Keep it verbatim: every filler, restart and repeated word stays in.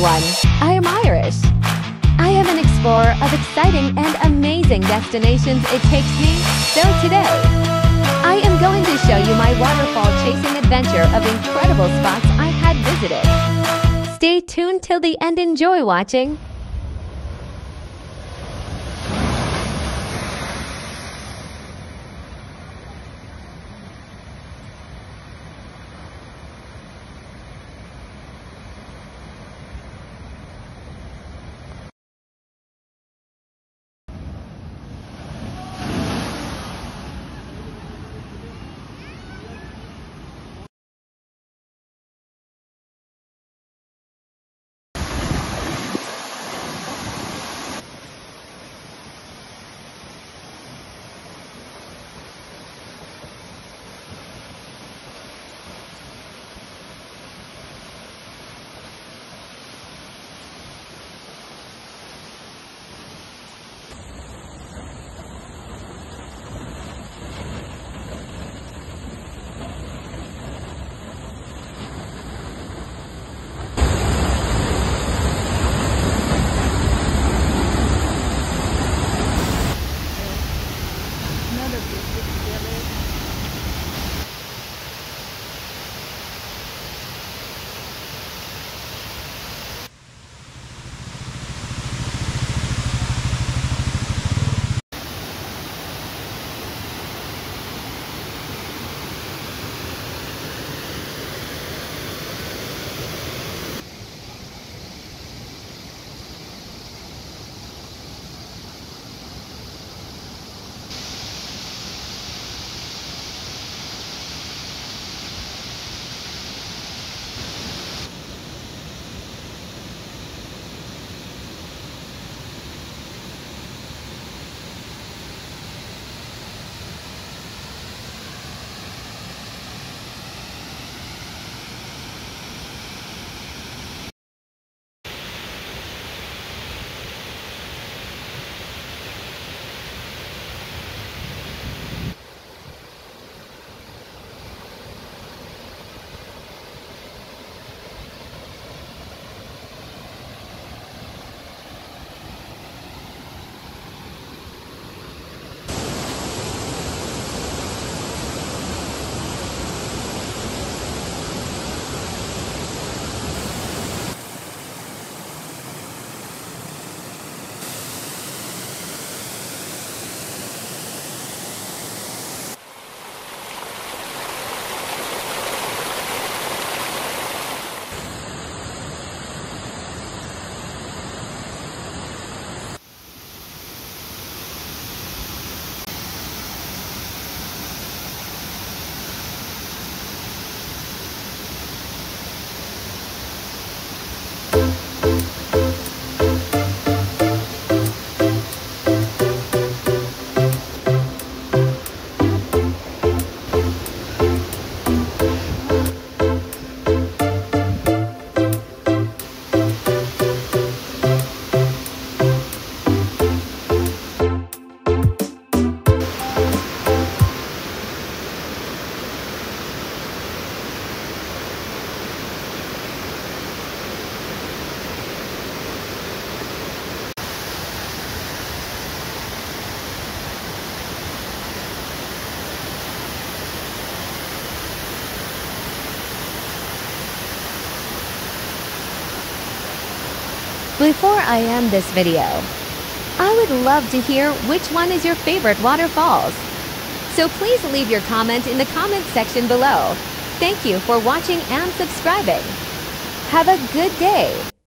everyone, I am Irish. I am an explorer of exciting and amazing destinations it takes me, so today, I am going to show you my waterfall chasing adventure of incredible spots I had visited. Stay tuned till the end, enjoy watching. Before I end this video, I would love to hear which one is your favorite waterfalls. So please leave your comment in the comment section below. Thank you for watching and subscribing. Have a good day.